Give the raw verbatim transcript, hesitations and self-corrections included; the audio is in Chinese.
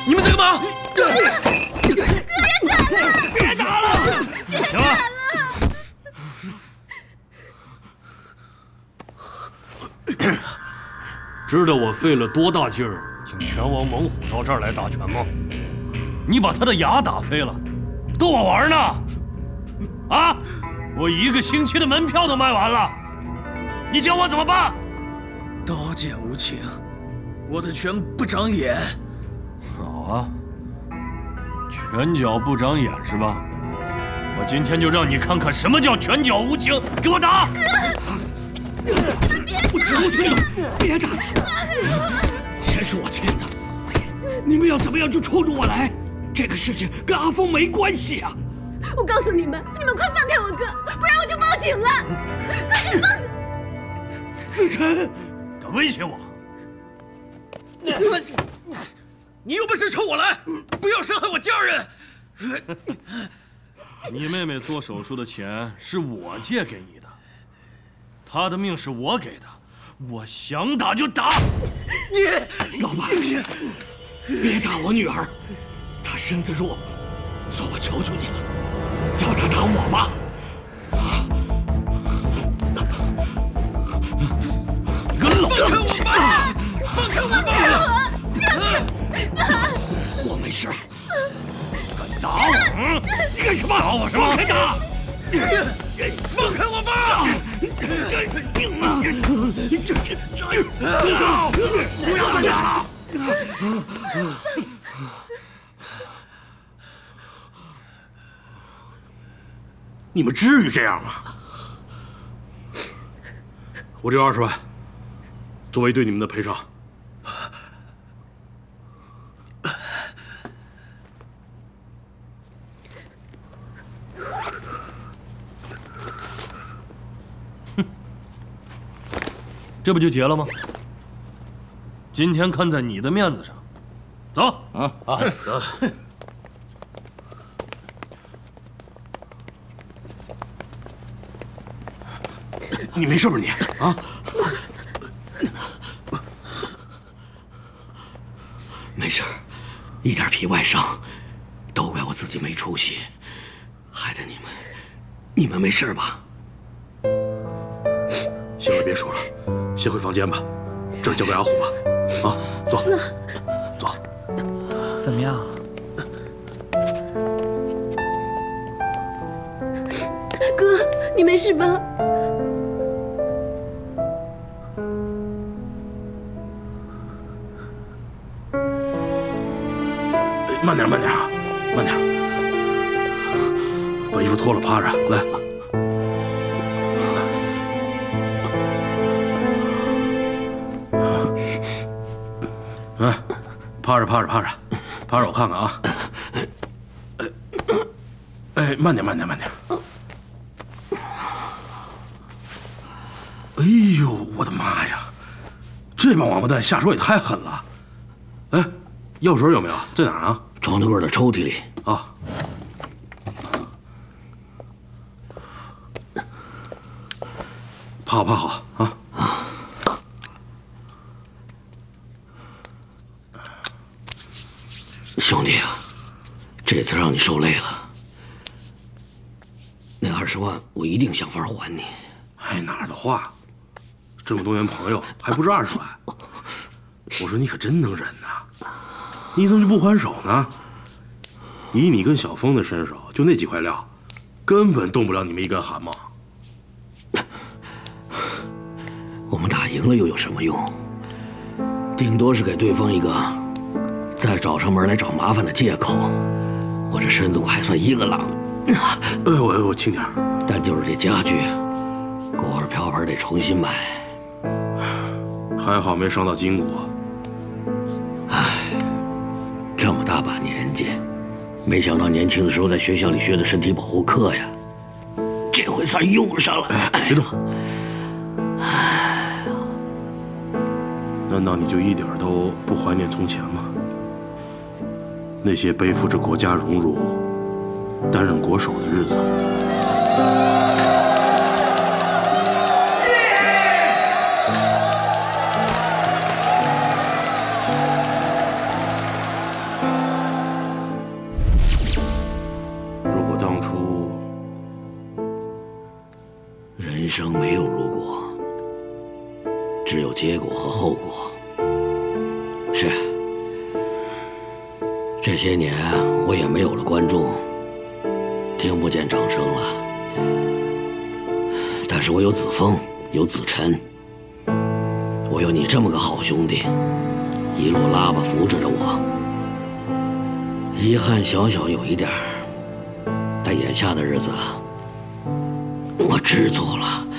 你们在干嘛？ 哥，别打了！ 别打了！行了。知道我费了多大劲儿请拳王猛虎到这儿来打拳吗？你把他的牙打飞了，逗我玩呢？啊！我一个星期的门票都卖完了，你叫我怎么办？ 刀剑无情，我的拳不长眼。 好啊，拳脚不长眼是吧？我今天就让你看看什么叫拳脚无情，给我打！ 我求求你，别打！钱是我欠的，你们要怎么样就冲着我来，这个事情跟阿峰没关系啊！ 我告诉你们，你们快放开我哥，不然我就报警了！快点放！ 子辰， 敢威胁我？ 你有本事冲我来，不要伤害我家人！ 你妹妹做手术的钱是我借给你的，她的命是我给的，我想打就打。 你老爸，别打我女儿，她身子弱，所以我求求你了，要她打我吧。 你个老放开我吧！放开我吧！我没事。 敢打我？嗯， 你干什么？ 打我是吧？ 放开他！放开我吧！住手！不要再打了！ 你们至于这样吗？我只有二十万，作为对你们的赔偿。 这不就结了吗？今天看在你的面子上，走啊啊走。 你没事吧你啊？ 没事，一点皮外伤，都怪我自己没出息，害得你们，你们没事吧？ 行了，别说了，先回房间吧，这儿交给阿虎吧。啊，走，走。 怎么样？ 哥，你没事吧？ 慢点，慢点啊，慢点。把衣服脱了，趴着来。哎，趴着，趴着，趴着，趴着，我看看啊。哎，慢点，慢点，慢点。哎呦，我的妈呀！这帮王八蛋下手也太狠了。哎，药水有没有？在哪儿呢？ 床头柜的抽屉里。 啊。趴好，趴好啊。啊。兄弟啊，这次让你受累了。那二十万我一定想法还你。哎，哪儿的话，这么多年朋友还不是二十万？我说你可真能忍呐！你怎么就不还手呢？以你跟小峰的身手，就那几块料，根本动不了你们一根汗毛。我们打赢了又有什么用？顶多是给对方一个再找上门来找麻烦的借口。我这身子我还算一个郎。哎，我我轻点儿。但就是这家具，锅碗瓢盆得重新买。还好没伤到筋骨。唉，这么大把年纪，没想到年轻的时候在学校里学的身体保护课呀，这回算用上了。哎，别动。唉，难道你就一点都不怀念从前吗？那些背负着国家荣辱、担任国手的日子。 生没有如果，只有结果和后果。是，这些年我也没有了观众，听不见掌声了。但是我有子枫，有子晨，我有你这么个好兄弟，一路拉巴扶持着我。遗憾小小有一点，但眼下的日子，我知足了。